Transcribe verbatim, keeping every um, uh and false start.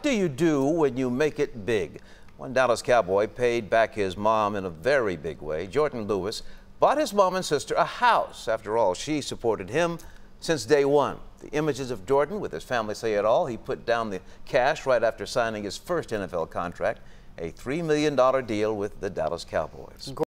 do you do when you make it big? One Dallas Cowboy paid back his mom in a very big way. Jourdan Lewis bought his mom and sister a house. After all, she supported him since day one. The images of Jourdan with his family say it all. He put down the cash right after signing his first N F L contract, a three million dollar deal with the Dallas Cowboys.